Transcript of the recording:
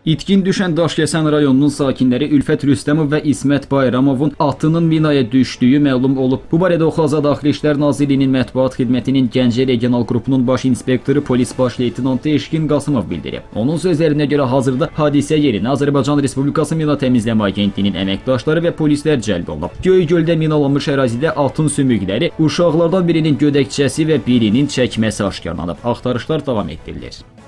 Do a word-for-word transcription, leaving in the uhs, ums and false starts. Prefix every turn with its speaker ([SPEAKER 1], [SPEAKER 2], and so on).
[SPEAKER 1] İtkin düşən Daşkəsən rayonunun sakinləri Ülfət Rüstəmov və İsmət Bayramovun atının minaya düşdüyü məlum olub. Bu barədə Oxaza Daxili İşlər Nazirliyinin mətbuat xidmətinin Gəncə regional qrupunun baş inspektoru polis baş leytenantı Eşqin Qasımov bildirib. Onun sözlərinə görə hazırda hadisə yerinə Azərbaycan Respublikası Mina Təmizləmə Agentliyinin əməkdaşları və polislər cəlb olunub. Göygöldə minalanmış ərazidə atın sümükləri, uşaqlardan birinin gödəkçəsi və birinin çəkməsi aşkarlanıb. Axtarışlar davam etdirilir.